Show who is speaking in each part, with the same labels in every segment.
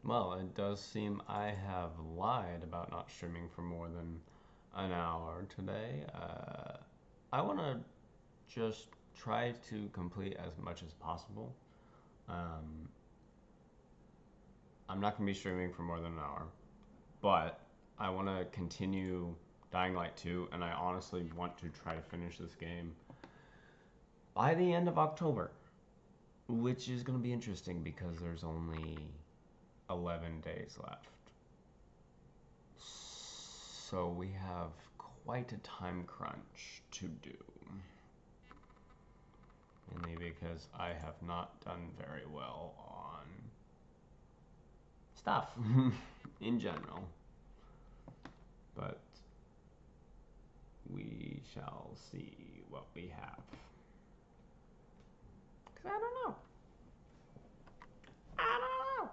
Speaker 1: Well, it does seem I have lied about not streaming for more than an hour today. I want to just try to complete as much as possible. Um, I'm not going to be streaming for more than an hour, but I want to continue Dying Light 2, and I honestly want to try to finish this game by the end of October, which is going to be interesting because there's only 11 days left. So we have quite a time crunch to do. Mainly because I have not done very well on stuff in general. But we shall see what we have. Because I don't know. I don't know.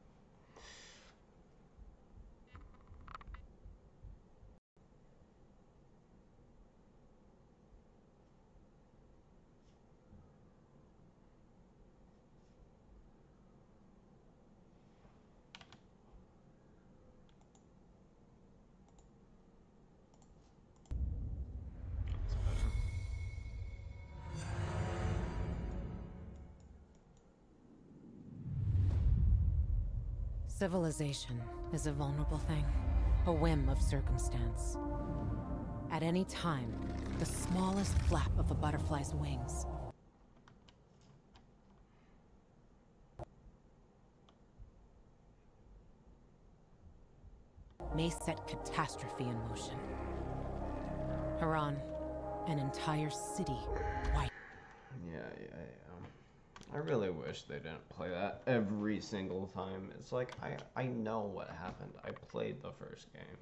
Speaker 2: Civilization is a vulnerable thing, a whim of circumstance. At any time, the smallest flap of a butterfly's wings may set catastrophe in motion. Haran, an entire city wiped.
Speaker 1: Yeah. I really wish they didn't play that every single time. It's like, I know what happened. I played the first game.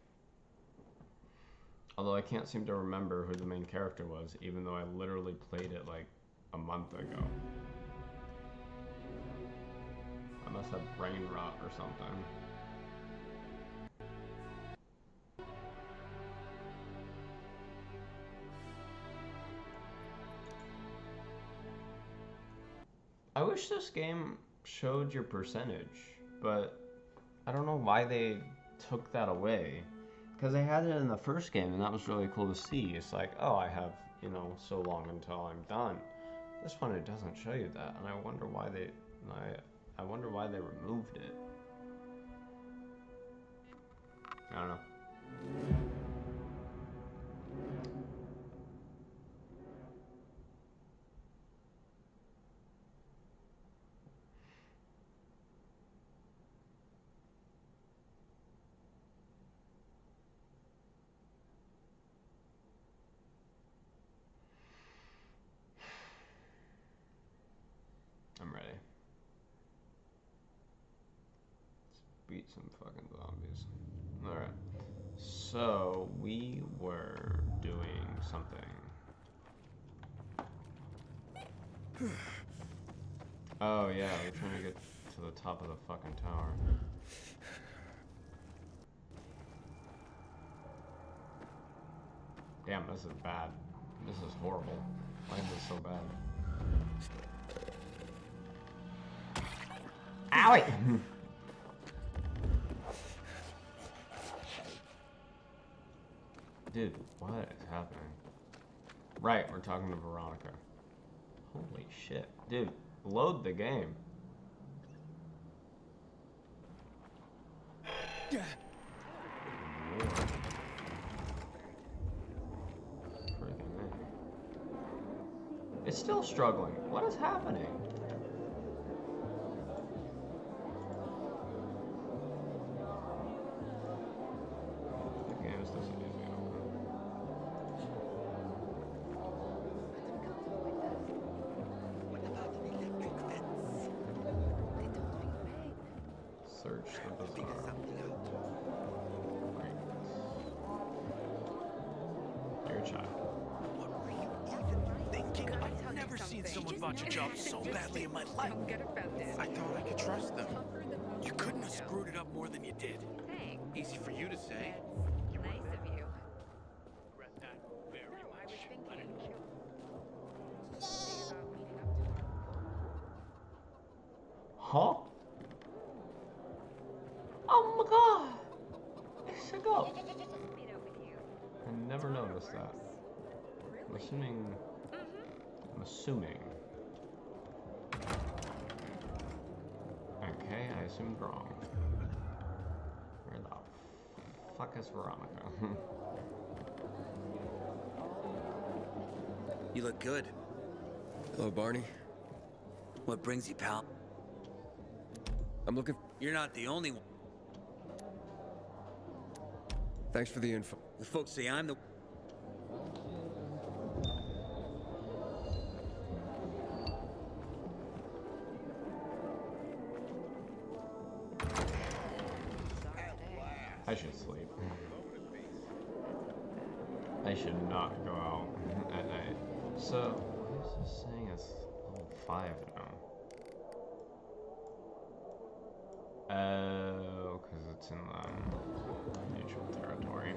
Speaker 1: Although I can't seem to remember who the main character was, even though I literally played it like a month ago. I must have brain rot or something. I wish this game showed your percentage, but I don't know why they took that away. Because they had it in the first game, and that was really cool to see. It's like, oh, I have, so long until I'm done. This one, it doesn't show you that, and I wonder why I wonder why they removed it. I don't know. I'm ready. Let's beat some fucking zombies. Alright. So, we were doing something. Oh yeah, we're trying to get to the top of the fucking tower. Damn, this is bad. This is horrible. Why is this so bad? Owie! Dude, what is happening? Right, we're talking to Veronica. Holy shit. Dude, load the game. It's still struggling. What is happening? The game is this easy. Search the bazaar. Dear child.
Speaker 3: What were you even thinking? I've never seen someone botch a job so badly in my life. I thought I could trust them. You couldn't have screwed it up more than you did.
Speaker 4: Thanks.
Speaker 3: Easy for you to say.
Speaker 4: Nice of you.
Speaker 3: Regret that very
Speaker 4: No, I was
Speaker 3: much.
Speaker 4: thinking about meeting up tomorrow.
Speaker 1: Huh? my god! It's a goat.
Speaker 4: Meet up with you.
Speaker 1: I never noticed that. I'm assuming. I'm assuming. Okay, I assumed wrong. Where the fuck is Veronica?
Speaker 5: You look good.
Speaker 6: Hello, Barney.
Speaker 5: What brings you, pal?
Speaker 6: I'm looking.
Speaker 5: You're not the only one.
Speaker 6: Thanks for the info.
Speaker 5: The folks say I'm the...
Speaker 1: I should sleep. I should not go out at night. So, what is this saying? It's level 5 now. Oh, because it's in the neutral territory.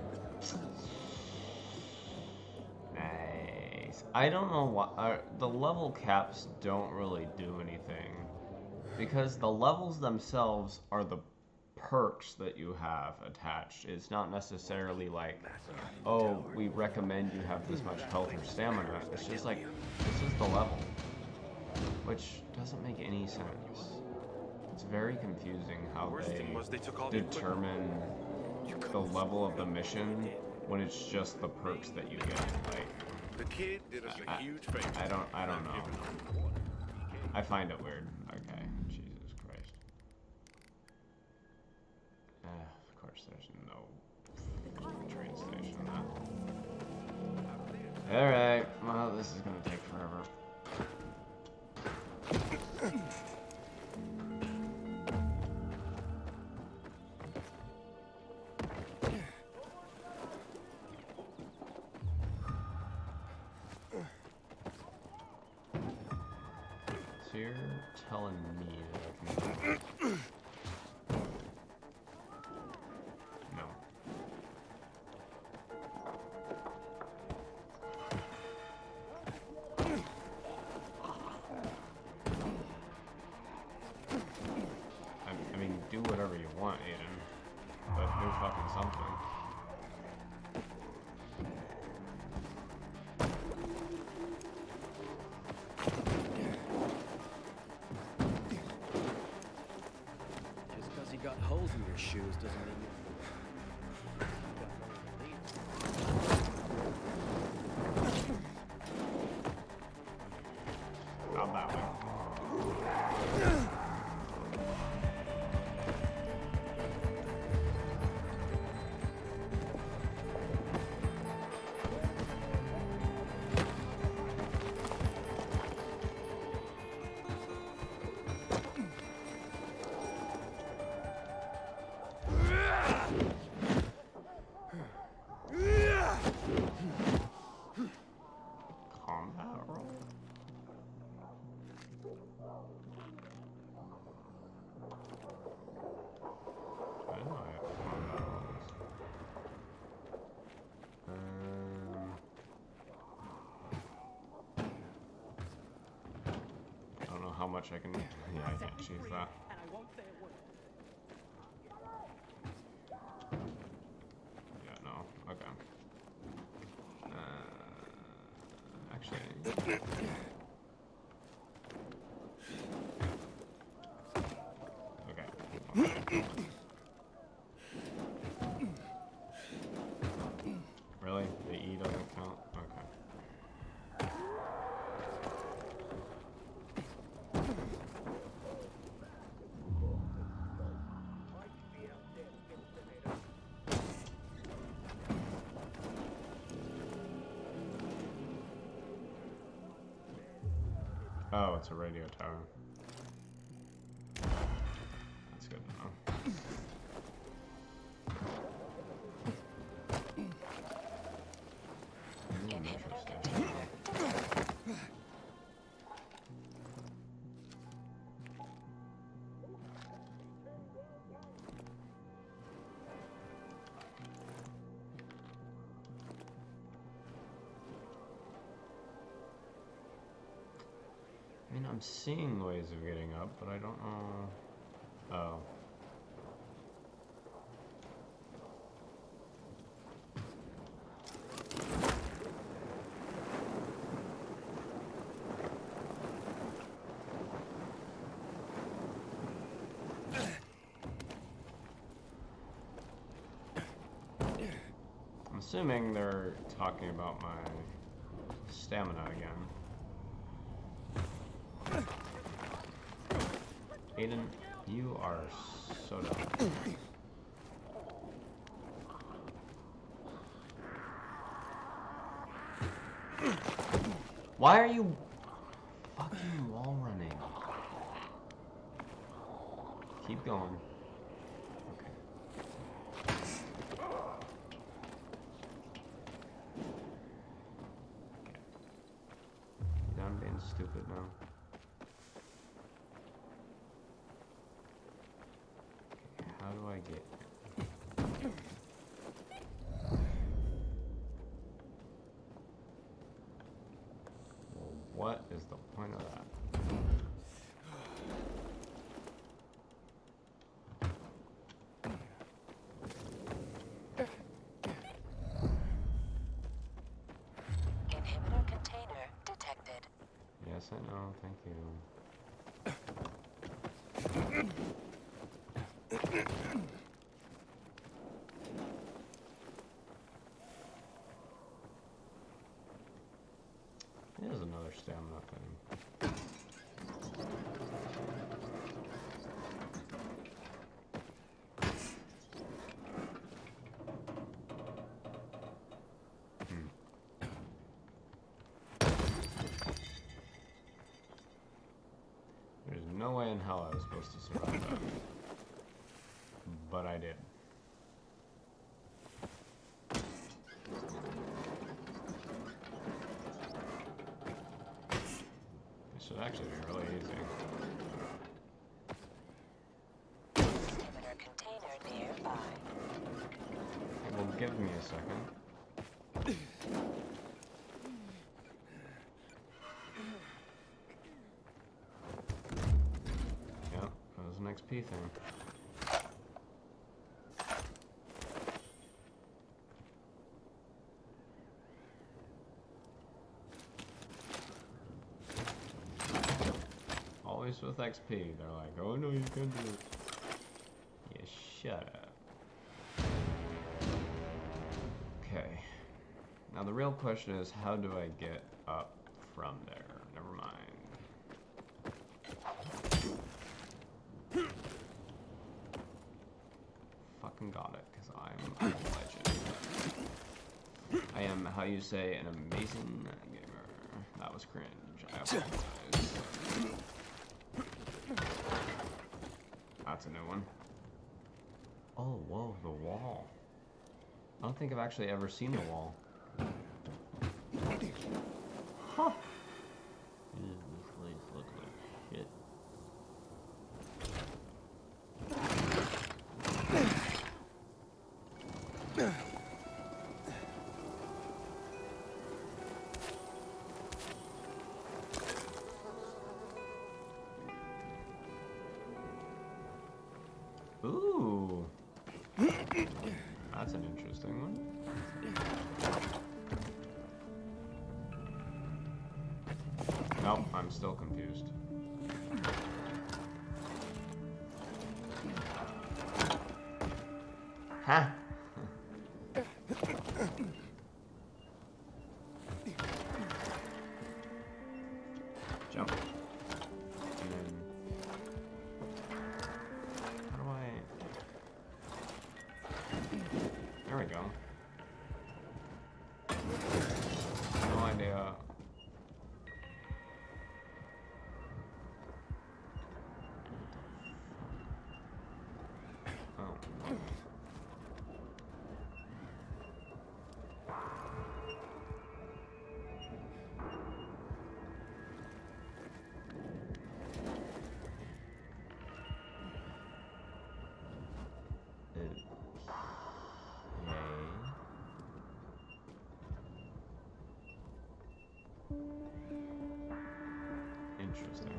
Speaker 1: Nice. I don't know why the level caps don't really do anything, because the levels themselves are the perks that you have attached. It's not necessarily like, oh, we recommend you have this much health or stamina. It's just like, this is the level, which doesn't make any sense. It's very confusing how they determine the level of the mission when it's just the perks that you get. Like,
Speaker 3: The kid did us a huge favor.
Speaker 1: I don't know. I find it weird. Okay, Jesus Christ. Of course, there's no train station. Alright, well, this is gonna take forever. So you're telling me that I can... No. I mean, do whatever you want, Aiden. But do fucking something.
Speaker 5: Just because you got holes in your shoes doesn't mean you...
Speaker 1: Not that way. Combat roll. I don't know I have combat rolls. I don't know how much I can. Yeah, I can't choose that. Yeah, no. Okay. Actually. Okay. Really? The E doesn't count? Okay. Oh, it's a radio tower. That's good to know. Interesting. I mean, I'm seeing ways of getting up, but I don't know. Oh. Assuming they're talking about my stamina again. Aiden, you are so dumb. Why are you fucking wall running? Keep going. Okay. Done being stupid now. Okay, how do I get? Well, what is the point of that?
Speaker 7: Inhibitor container detected.
Speaker 1: Yes, I know. Thank you. Here's another stamina thing. There's no way in hell I was supposed to survive that. But I did. This should actually be really easy.
Speaker 7: Inhibitor container nearby.
Speaker 1: Well, give me a second. Yep, that was an XP thing. Always with XP, they're like, oh no, you can do it. Yeah, shut up. Okay. Now the real question is, how do I get up from there? Never mind. Fucking got it, because I'm a legend. I am, how you say, an amazing gamer. That was cringe. I apologize. That's a new one. Oh, whoa, the wall. I don't think I've actually ever seen the wall. Huh. Ew, this place looks like shit. Ooh. That's an interesting one. Nope, I'm still confused. Huh? Jump. And then... How do I... There we go. No idea. Oh. Interesting.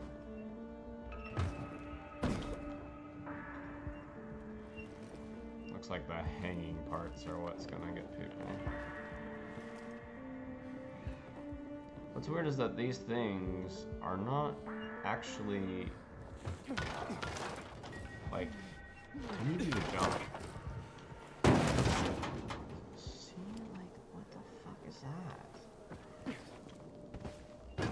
Speaker 1: Looks like the hanging parts are what's gonna get people. What's weird is that these things are not actually like, can you do the jump? See? is that?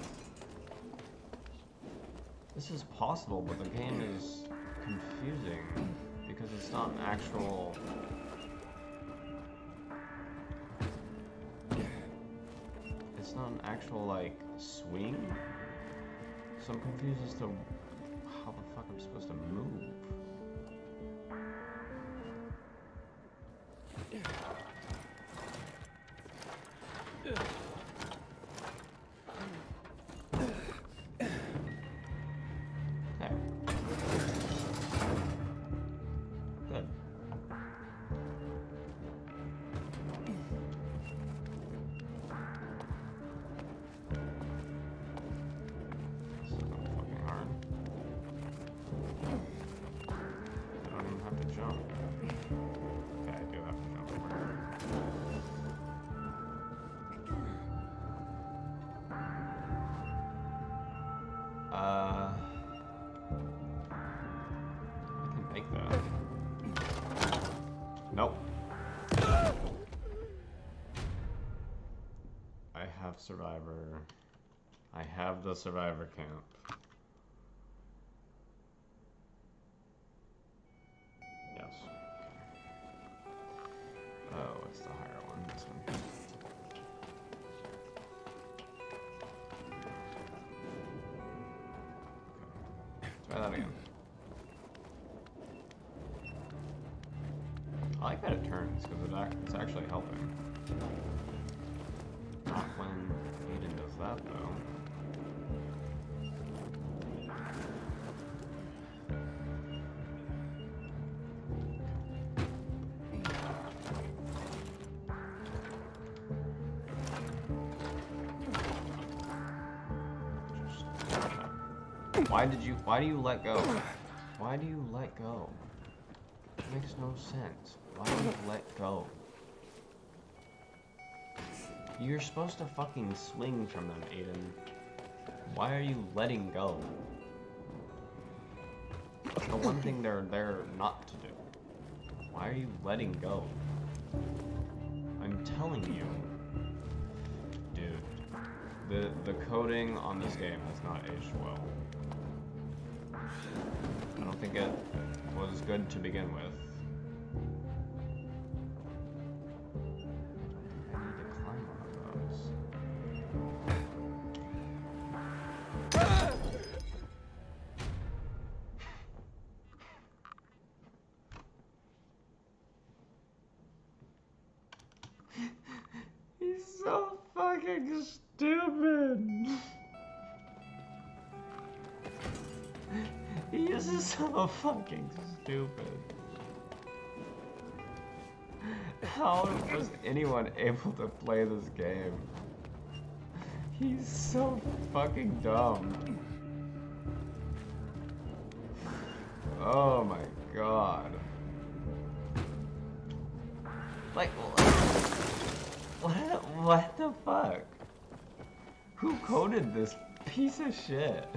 Speaker 1: This is possible, but the game is confusing because it's not an actual... It's not an actual, like, swing? So I'm confused as to how the fuck I'm supposed to move. Nope. I have Survivor. I have the Survivor camp. Yes. Oh, it's the higher one, this one. Okay. Try that again. I like that it turns, because it's actually helping. Not when Aiden does that, though. Why do you let go? Why do you let go? It makes no sense. Why do you let go? You're supposed to fucking swing from them, Aiden. Why are you letting go? That's the one thing they're there not to do. Why are you letting go? I'm telling you. Dude. The coding on this game has not aged well. I don't think it was good to begin with. I need to climb one of those. He's so fucking stupid. He is so fucking stupid. How was anyone able to play this game? He's so fucking dumb. Oh my god. Like, what the fuck? Who coded this piece of shit?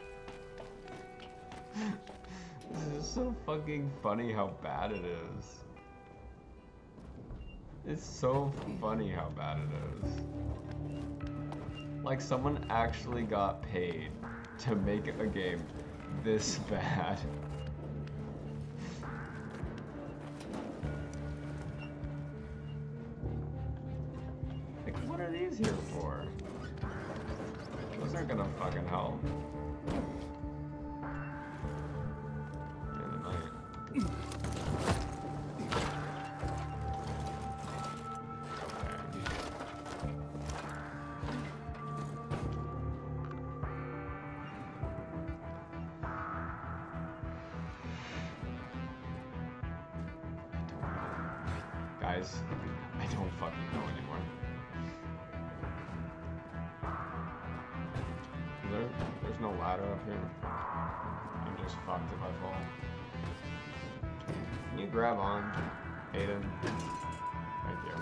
Speaker 1: This is so fucking funny how bad it is. It's so funny how bad it is. Like, someone actually got paid to make a game this bad. Like, what are these here for? Those aren't gonna fucking help. Guys, I don't fucking know anymore. There's no ladder up here. I'm just fucked if I fall. Can you grab on, Aiden? Thank you.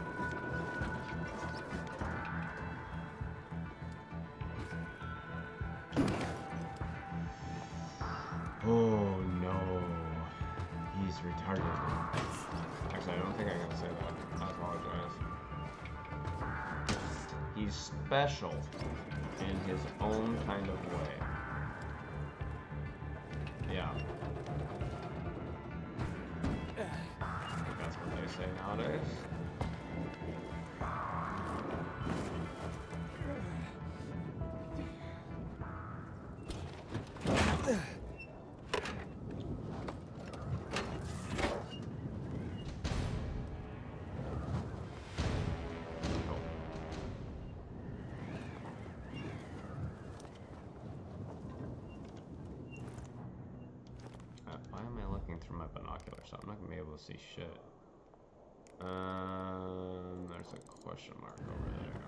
Speaker 1: Oh no. He's retarded. Actually, I don't think I can say that. I apologize. He's special in his own kind of way. Yeah. I think that's what they say nowadays. Why am I looking through my binoculars? I'm not gonna be able to see shit. There's a question mark over there.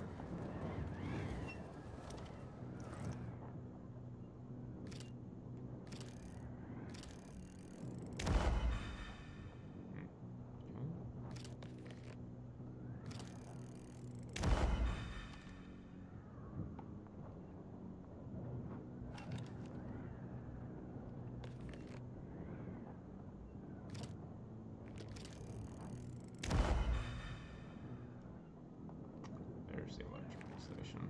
Speaker 1: There's the electrical station.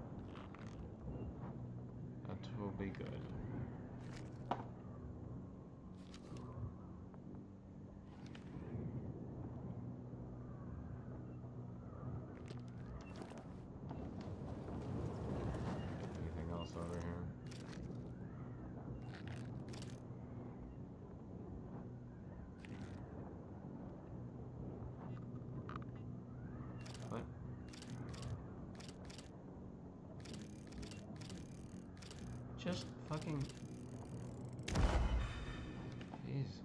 Speaker 1: That will be good. Anything else over here? What? Just fucking... Jesus.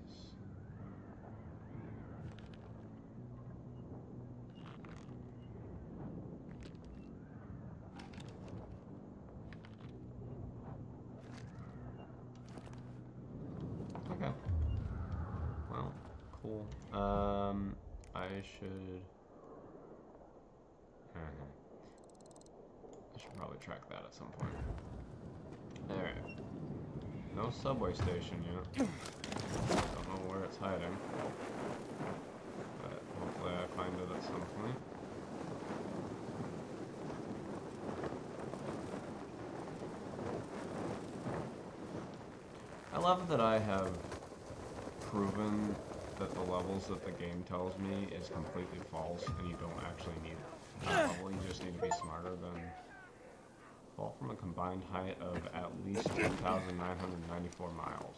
Speaker 1: Okay. Well, cool. I should... I should probably track that at some point. Alright. No subway station yet. Don't know where it's hiding. But hopefully I find it at some point. I love that I have proven that the levels that the game tells me is completely false and you don't actually need that level, you just need to be smarter than... Fall from a combined height of at least 1,994 miles.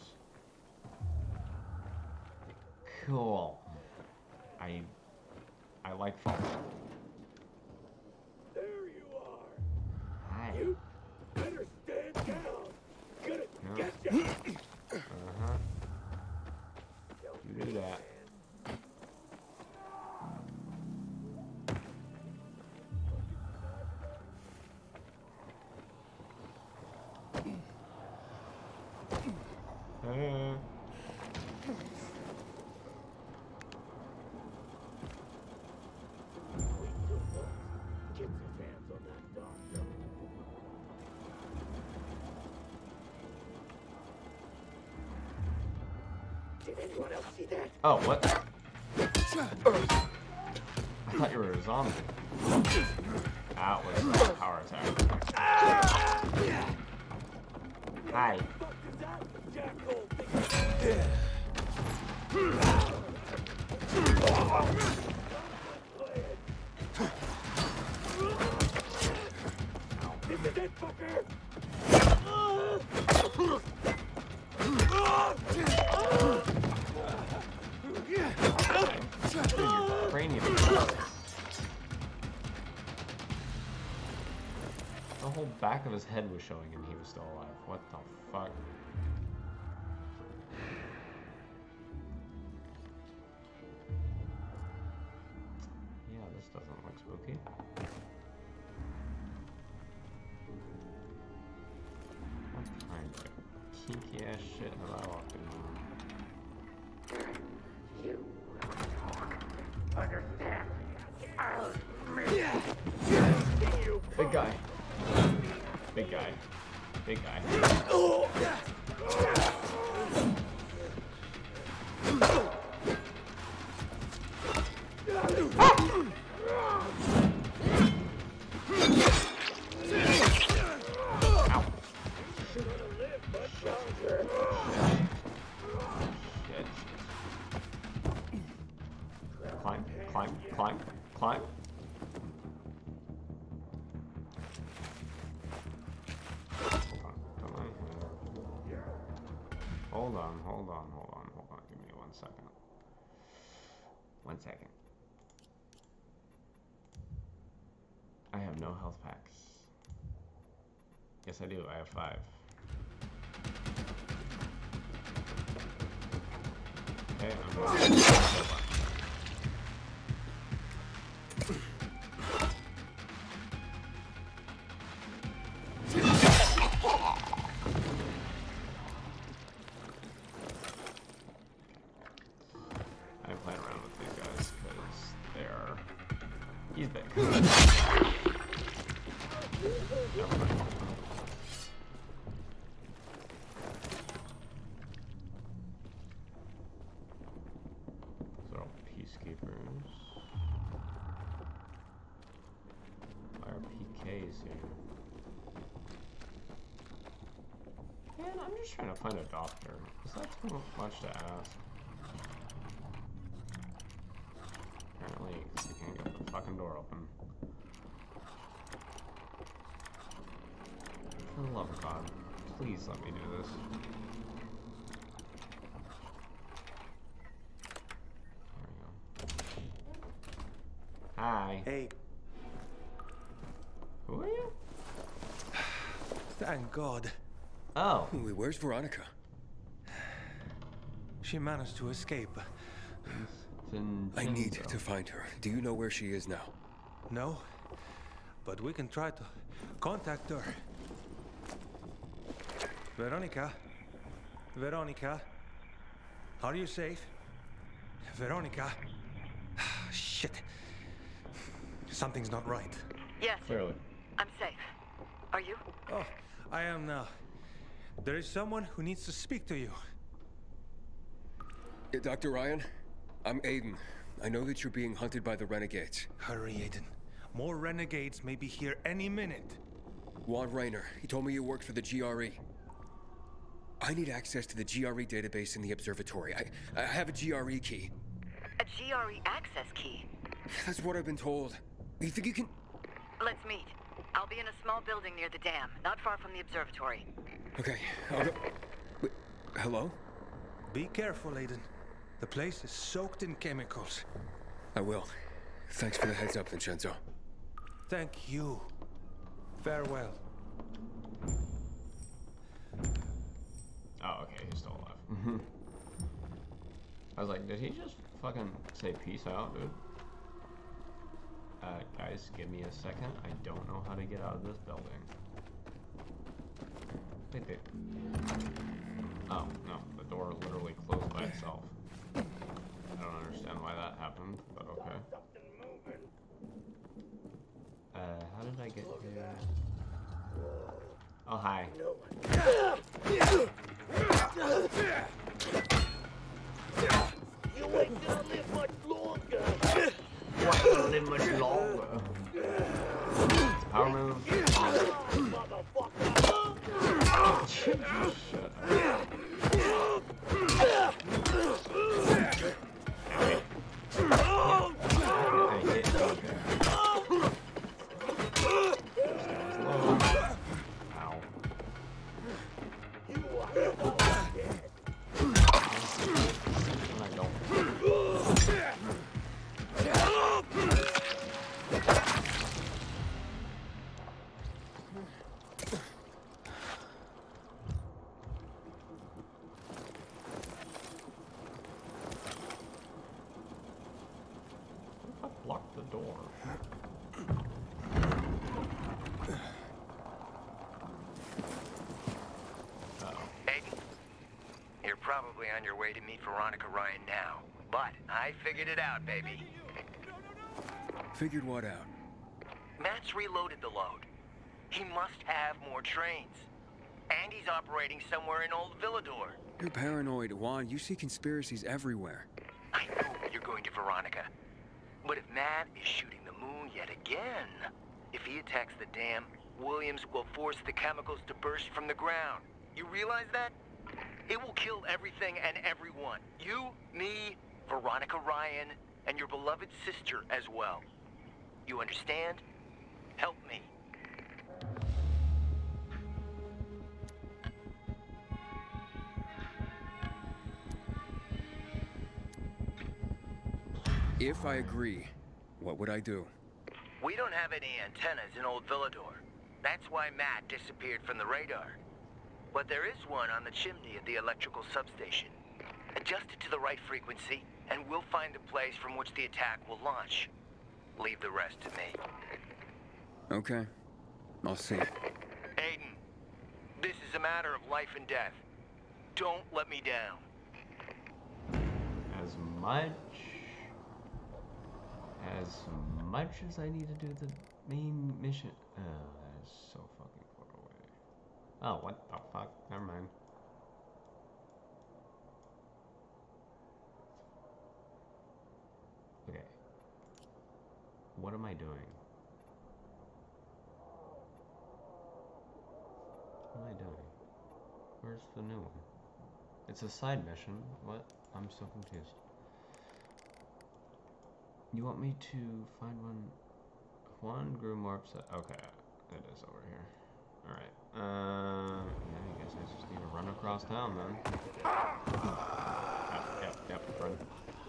Speaker 1: Cool. I like falls.
Speaker 3: There you are.
Speaker 1: Hi.
Speaker 3: You better stand down. Gonna get you.
Speaker 1: Uh-huh. You do that.
Speaker 3: Get your hands on that doctor. Did anyone else see that?
Speaker 1: Oh, what? I thought you were a zombie. That was a power attack. Hi.
Speaker 3: This is it, fucker!
Speaker 1: Cranium. The whole back of his head was showing and he was still alive. What the fuck? Yeah, this doesn't look spooky. What kind of kinky ass shit have I walked in?
Speaker 3: You understand?
Speaker 1: Big guy. Big guy. Big guy. Shit. Climb, climb, climb, climb. Hold on, hold on, hold on, hold on. Give me 1 second. 1 second. I have no health packs. Yes, I do. I have 5. Okay, I'm going. I'm playing around with these guys because they're. He's big. Never mind. Peacekeepers. Why are PKs here? Man, I'm just trying to find a doctor. Is that too much to ask? Apparently, I can't get the fucking door open. For the love of God, please let me do this. Hi.
Speaker 8: Hey.
Speaker 1: Who are you?
Speaker 8: Thank God.
Speaker 1: Oh.
Speaker 6: Where's Veronica?
Speaker 8: She managed to escape.
Speaker 6: I need to find her. Do you know where she is now?
Speaker 8: No, but we can try to contact her. Veronica? Veronica? Are you safe? Veronica? Shit. Something's not right.
Speaker 9: Yes.
Speaker 1: Clearly.
Speaker 9: I'm safe. Are you?
Speaker 8: Oh, I am now. There is someone who needs to speak to you.
Speaker 6: Dr. Ryan, I'm Aiden. I know that you're being hunted by the renegades.
Speaker 8: Hurry, Aiden. More renegades may be here any minute.
Speaker 6: Juan Raynor, he told me you worked for the GRE. I need access to the GRE database in the observatory. I have a GRE key.
Speaker 9: A GRE access key?
Speaker 6: That's what I've been told. You think you can...
Speaker 9: Let's meet. I'll be in a small building near the dam, not far from the observatory.
Speaker 6: Okay, I'll go... Wait, hello?
Speaker 8: Be careful, Aiden. The place is soaked in chemicals.
Speaker 6: I will. Thanks for the heads up, Vincenzo.
Speaker 8: Thank you. Farewell.
Speaker 1: Oh, okay, he's still alive. I was like, did he just fucking say peace out, dude? Guys, give me a second. I don't know how to get out of this building. Wait. Oh, no. The door literally closed by itself. I don't understand why that happened, but okay. How did I get here? Oh, hi.
Speaker 3: You ain't gonna live much longer.
Speaker 1: You ain't gonna live much longer. Power move. Shut up. Lock the door.
Speaker 10: Aiden, you're probably on your way to meet Veronica Ryan now, but I figured it out, baby.
Speaker 6: Figured what out?
Speaker 10: Matt's reloaded the load. He must have more trains. And he's operating somewhere in Old Villador.
Speaker 6: You're paranoid, Juan. You see conspiracies everywhere.
Speaker 10: I know you're going to Veronica. But if Matt is shooting the moon yet again, if he attacks the dam, Williams will force the chemicals to burst from the ground. You realize that? It will kill everything and everyone. You, me, Veronica Ryan, and your beloved sister as well. You understand? Help me.
Speaker 6: If I agree, what would I do?
Speaker 10: We don't have any antennas in Old Villador. That's why Matt disappeared from the radar. But there is one on the chimney at the electrical substation. Adjust it to the right frequency, and we'll find a place from which the attack will launch. Leave the rest to me.
Speaker 6: Okay. I'll see.
Speaker 10: Aiden, this is a matter of life and death. Don't let me down.
Speaker 1: As much as I need to do the main mission. That is so fucking far away. Oh, what the fuck? Never mind. Okay. What am I doing? What am I doing? Where's the new one? It's a side mission. What? I'm so confused. You want me to find one grew more upset? Okay, it is over here. Alright, yeah, I guess I just need to run across town then. Yep, run.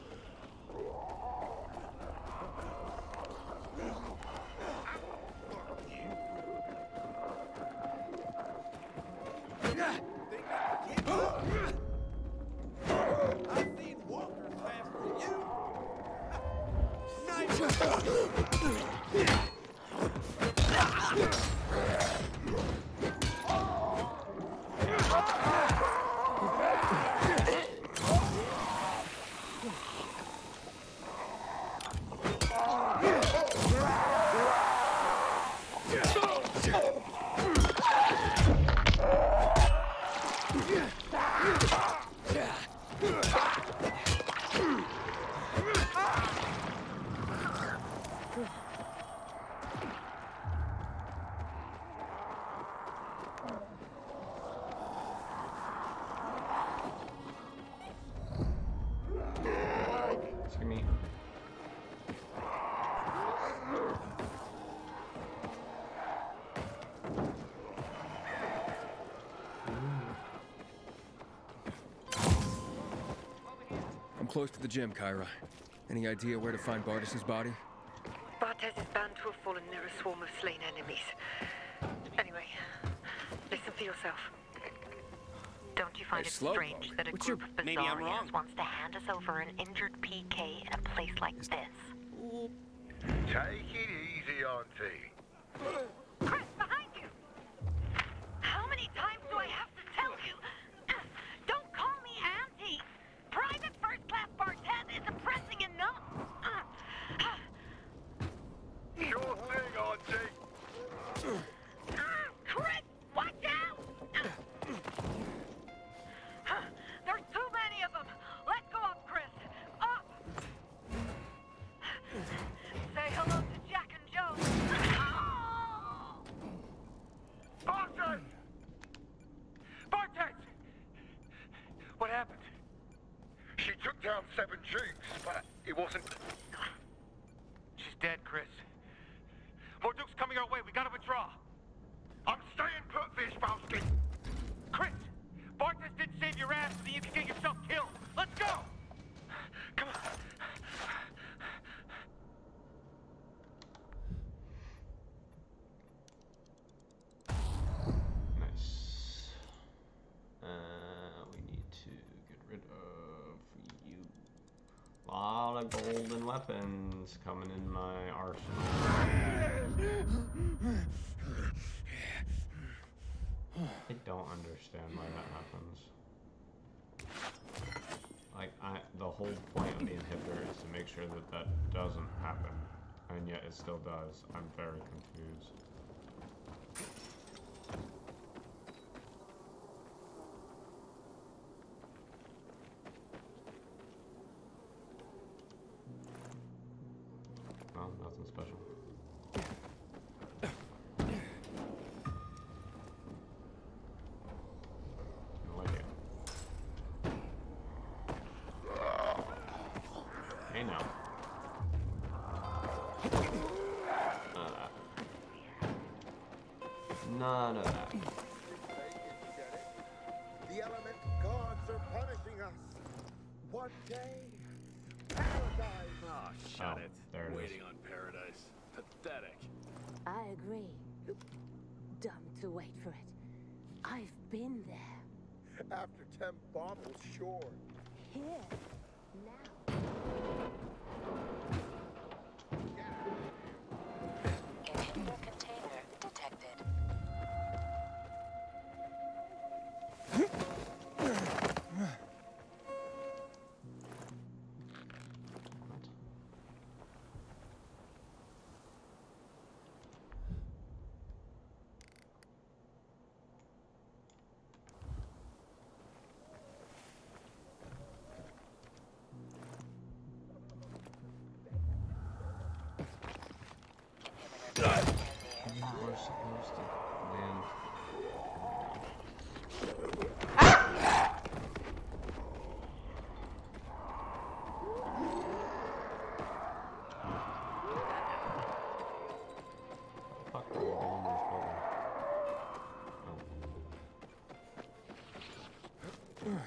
Speaker 6: Close to the gym, Kyra. Any idea where to find Bartis's body?
Speaker 9: Bartes is bound to have fallen near a swarm of slain enemies. Anyway, listen for yourself. Don't you find it strange that a group of Bizarrians wants to hand us over an injured PK in a place like this?
Speaker 11: Take it easy, Auntie.
Speaker 9: Chris, behind you! How many times do I have to tell you? Don't call me Auntie! Private First Class Bartez isn't pressing enough!
Speaker 11: Sure thing, Auntie!
Speaker 9: Chris, watch out! There's too many of them! Let's go up, Chris! Up! Say hello to Jack and Joe!
Speaker 11: Bartez! Bartez! What happened? She took down 7 Dukes, but it wasn't...
Speaker 3: She's dead, Chris. More Dukes coming our way. We gotta withdraw.
Speaker 11: I'm staying put, Vishbowski.
Speaker 3: Chris! Bartes didn't save your ass so that you can get yourself killed. Let's go!
Speaker 11: Come on.
Speaker 1: Nice. We need to get rid of you. A lot of golden weapons coming in my arsenal. I don't understand why that happens. Like, the whole point of the inhibitor is to make sure that that doesn't happen, and yet it still does. I'm very confused. Well, nothing special.
Speaker 11: punishing us. One day, paradise.
Speaker 5: Oh, shut it.
Speaker 1: There it
Speaker 5: Waiting
Speaker 1: is.
Speaker 5: on paradise. Pathetic.
Speaker 12: I agree. Dumb to wait for it. I've been there.
Speaker 11: After 10 bottles, sure.
Speaker 12: Here. Now.
Speaker 7: Inhibitor container detected.
Speaker 1: We're supposed to land. Fuck, are we doing in this building?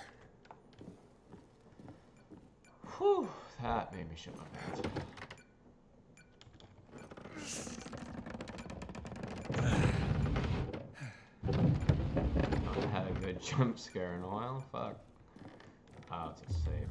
Speaker 1: Oh. Whew, that made me shit my pants. I had a good jump scare in a while. Fuck. Oh, it's a save.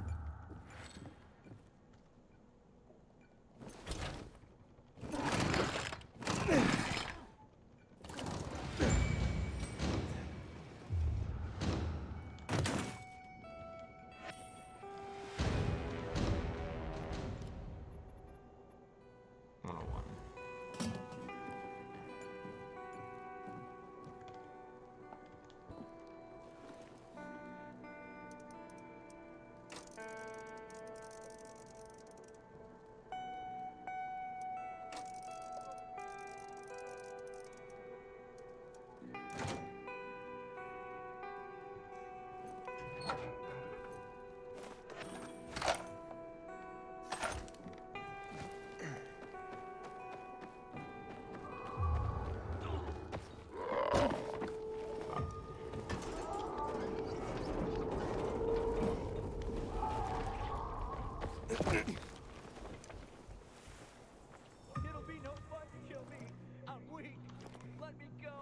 Speaker 3: It'll be no fun to kill me. I'm weak. Let me go.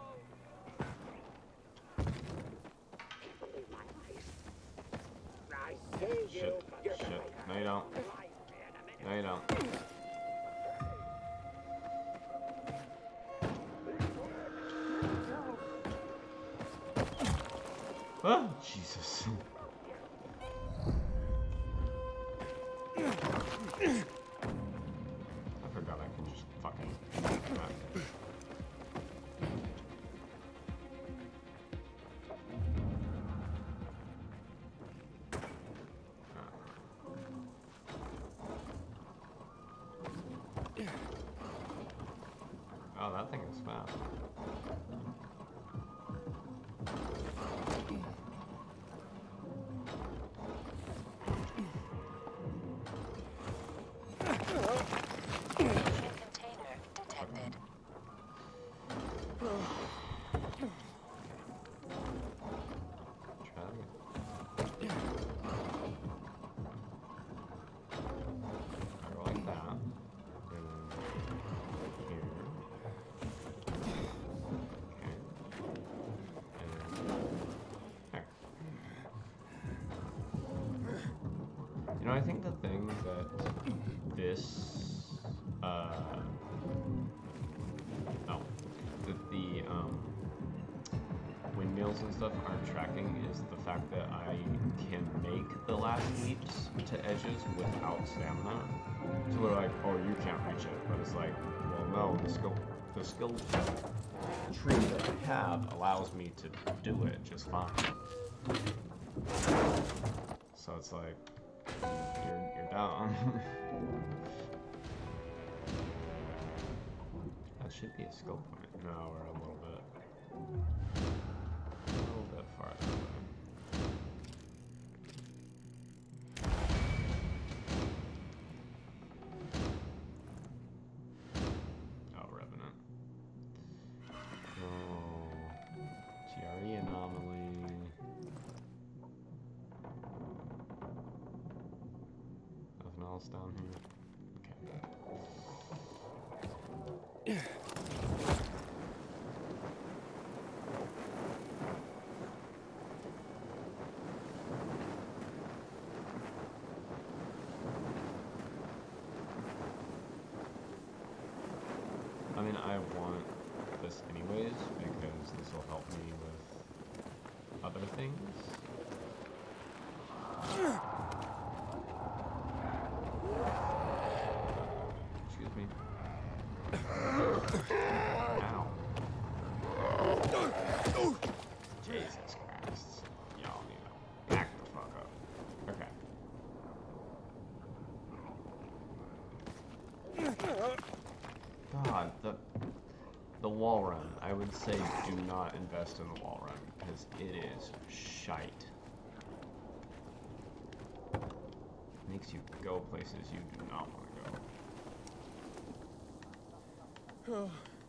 Speaker 1: Shit. Shit. No, you don't. No, you don't. Oh, Jesus. I forgot I can just fucking... Oh, that thing is fast.
Speaker 7: Container detected.
Speaker 1: I like that. And here. Okay. And there. You know, I think the thing that this, windmills and stuff aren't tracking is the fact that I can make the last leaps to edges without stamina. So they're like, oh, you can't reach it. But it's like, well, no, the skill tree that I have allows me to do it just fine. So it's like, you're dumb. That should be a skill point. No, we're a little bit farther away. Oh, Revenant. Oh, GRE anomaly. else down here? Okay. I mean, I want this anyways, because this will help me with other things. Excuse me. Ow. Jesus Christ. Y'all need to back the fuck up. Okay. God, the wall run. I would say do not invest in the wall run, because it is shite. Makes you go places you do not want to go.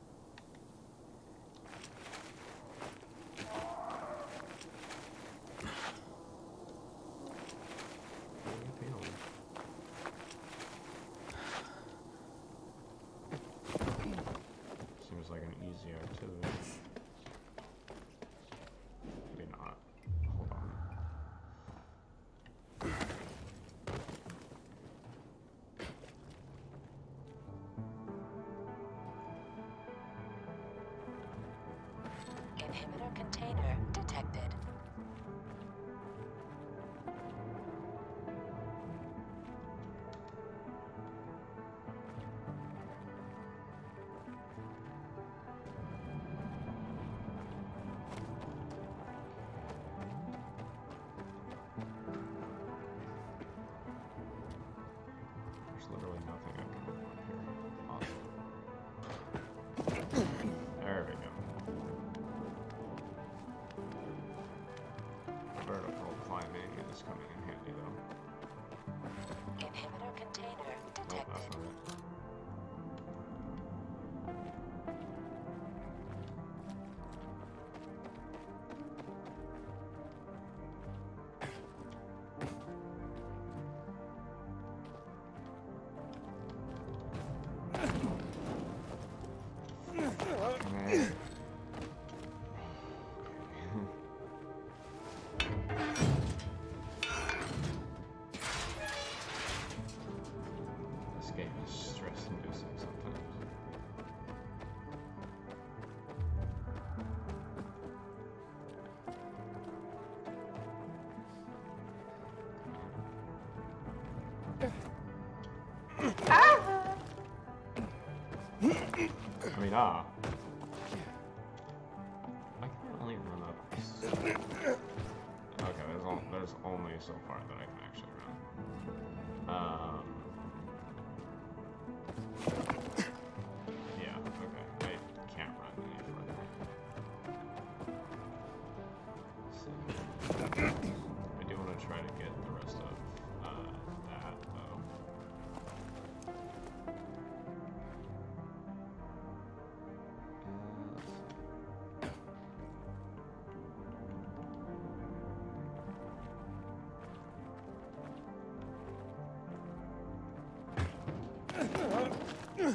Speaker 1: Seems like an easy activity. Maybe not. Hold on.
Speaker 7: Inhibitor container detected.
Speaker 1: There's literally nothing I can do up here. Awesome. There we go. Vertical climbing is coming in handy though.
Speaker 7: Inhibitor container detected.
Speaker 1: Nope, that's not it. This game is stress-inducing sometimes. I mean, I can only run up. Okay, there's only so far that I can actually run. Yeah, okay, I can't run any further. Let's see. I do want to try to get the rest of that, though. No,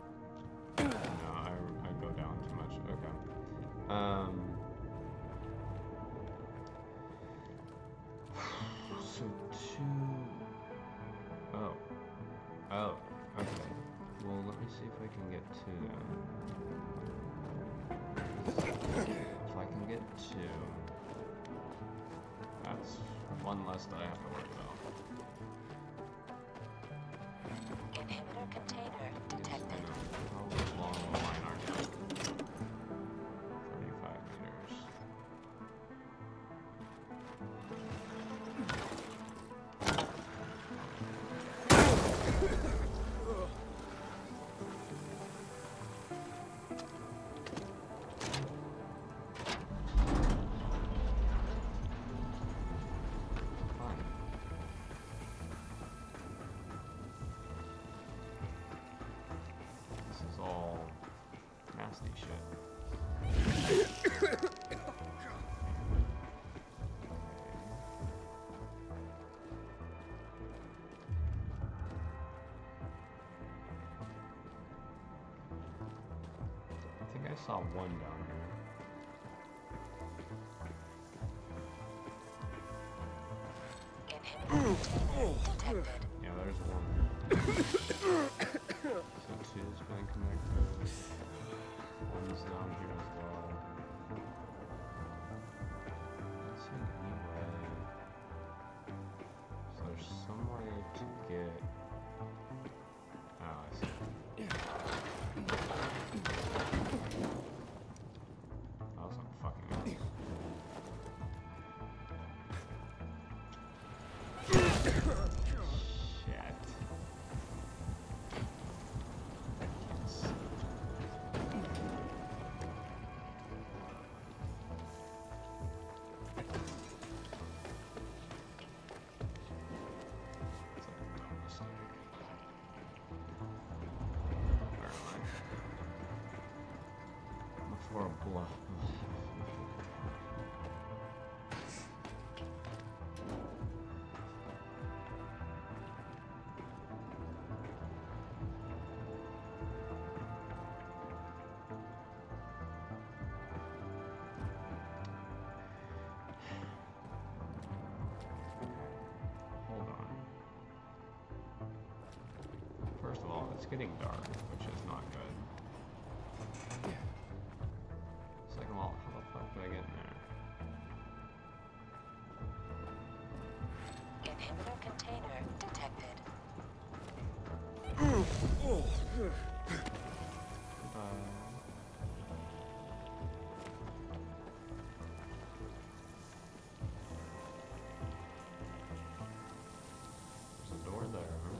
Speaker 1: I go down too much. Okay. So oh, okay. Well, let me see if I can get to them. If I can get to, that's one less that I have to worry about.
Speaker 7: Inhibitor container detected.
Speaker 1: How long will mine are now? 35 meters. This is all saw one down here. Yeah, there's one. So two's been connected. One's down here as well. Let's see any way. So there's some way to get. Oh, I see. That was a fucking mess. For a bluff. Hold on. First of all, it's getting dark, which is not good. Second of all, how the fuck do I get in there?
Speaker 7: Inhibitor container detected.
Speaker 1: There's a door there, huh?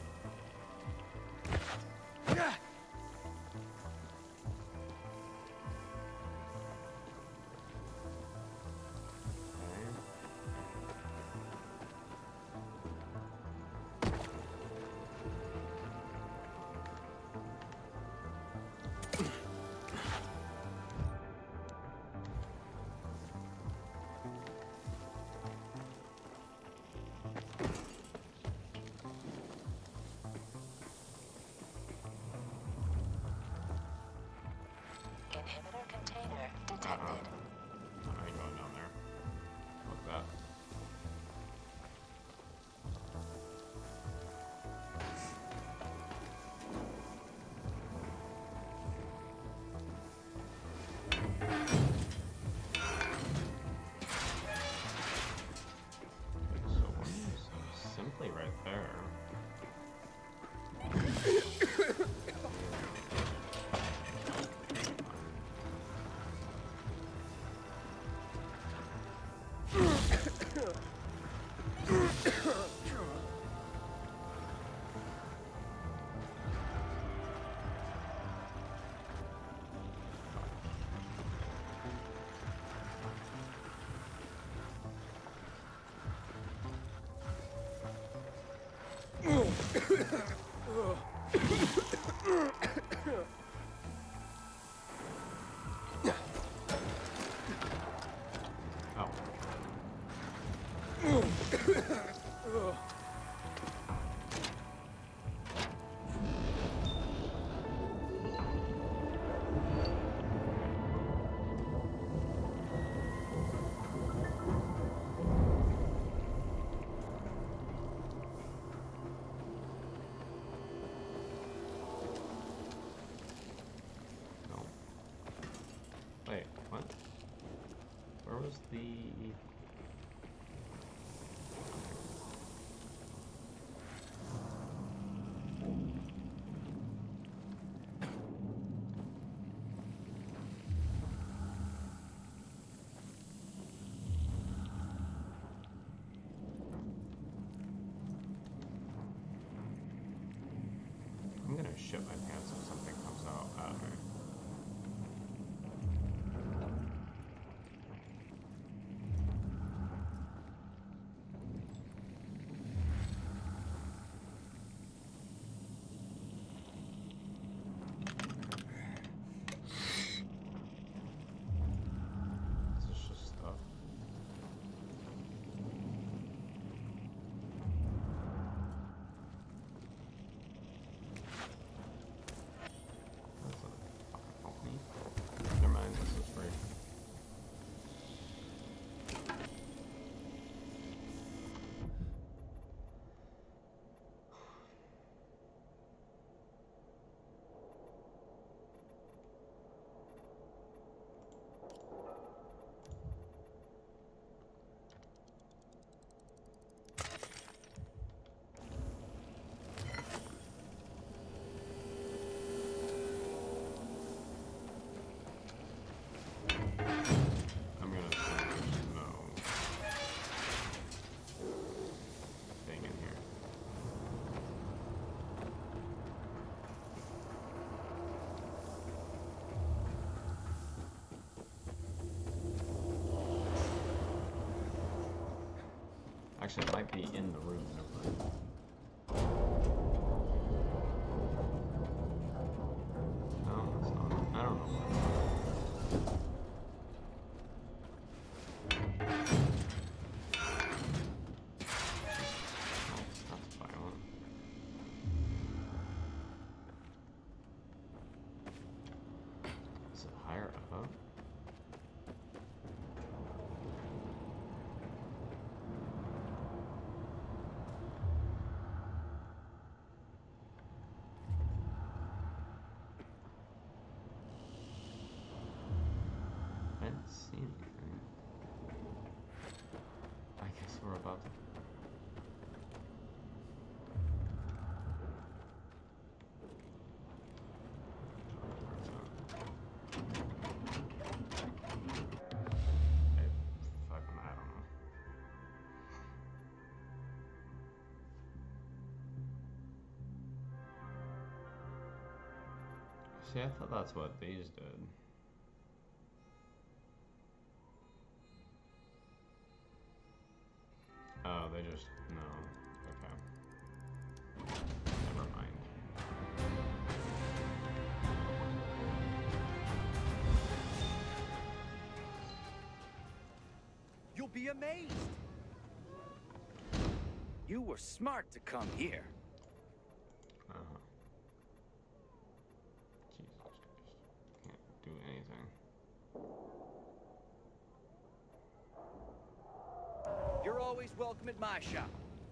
Speaker 7: Inhibitor container detected.
Speaker 1: I ain't going down there. Fuck that. So one's simply right there. Wait, what? Where was the... I'm gonna shit my pants if something comes out at me. This is just stuff. Actually, it might be in the room. No, it's not. I don't know. That's violent. Is it higher up? I didn't see anything. I guess we're about to. I don't know. See, I thought that's what these did. Oh, they just, no. Okay. Never mind.
Speaker 5: You'll be amazed. You were smart to come here.
Speaker 1: Uh-huh. Jesus Christ. Can't do anything.
Speaker 5: You're always welcome at my shop.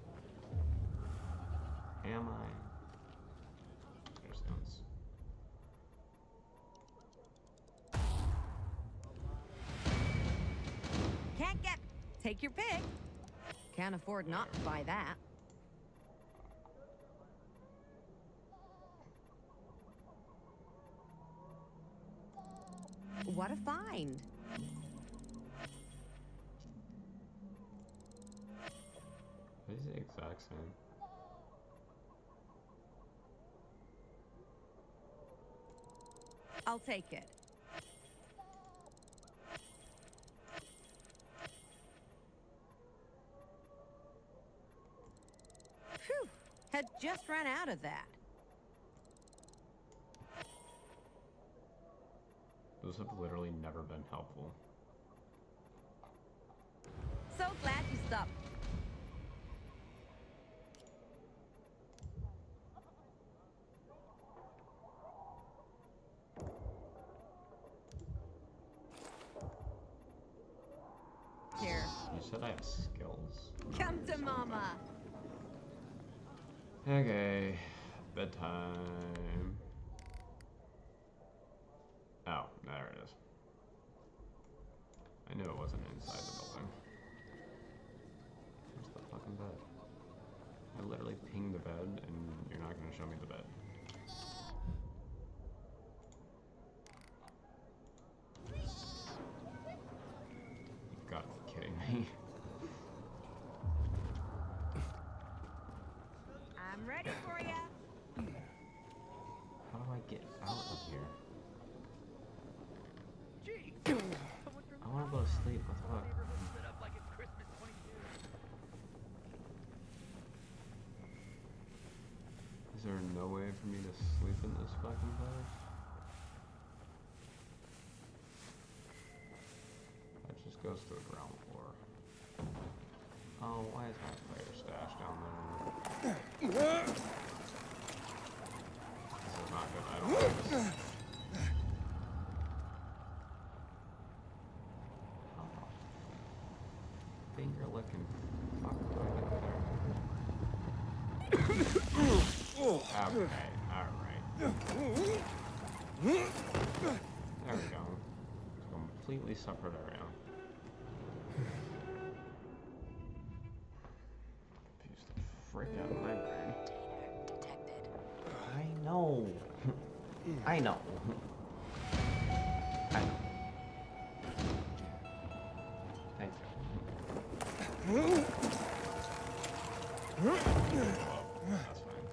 Speaker 1: Am I? There's guns.
Speaker 13: Can't get. Take your pick. Can't afford not to buy that. What a find.
Speaker 1: This is the exact same.
Speaker 13: I'll take it. Phew, had just run out of that.
Speaker 1: Those have literally never been helpful.
Speaker 13: So glad you stopped. Here.
Speaker 1: You said I have skills.
Speaker 13: Come to mama.
Speaker 1: Okay, bedtime. Oh, there it is. I knew it wasn't inside the building. Where's the fucking bed? I literally pinged the bed, and you're not gonna show me the bed. You've got to be kidding me.
Speaker 13: I'm ready for you.
Speaker 1: How do I get out of here? I want to go to sleep. What the fuck? Is there no way for me to sleep in this fucking place? That just goes to the ground floor. Oh, why is my player stash down there? This is not good. I don't like this. Finger licking. Fuck, do I get there? Okay, alright. There we go. Completely separate area. Confused the frick out of my brain. I know. I know. I know. Thank you. Well, that's fine.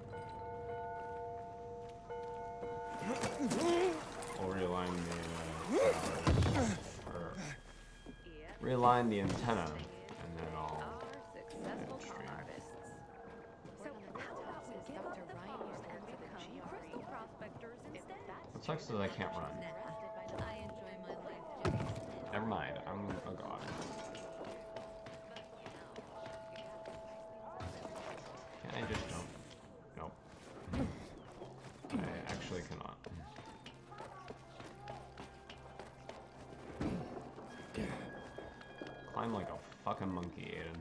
Speaker 1: We'll realign the realign the antenna, and then I'll. Sucks that I can't run. Never mind. I'm a god. Can I just jump? Nope. I actually cannot. Climb like a fucking monkey, Aiden.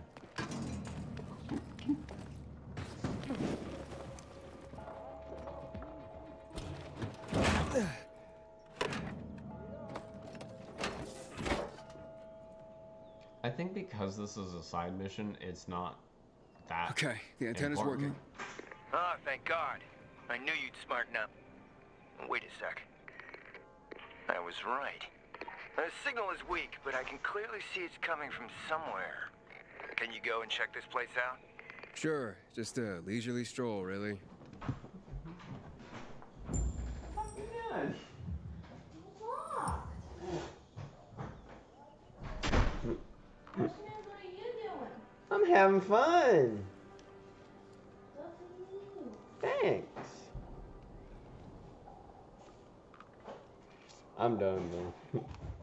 Speaker 1: I think because this is a side mission, it's not that.
Speaker 6: Okay, the antenna's working.
Speaker 10: Ah, thank God. I knew you'd smarten up. Wait a sec. I was right. The signal is weak, but I can clearly see it's coming from somewhere. Can you go and check this place out?
Speaker 6: Sure, just a leisurely stroll, really.
Speaker 1: I'm having fun. Thanks. I'm done though.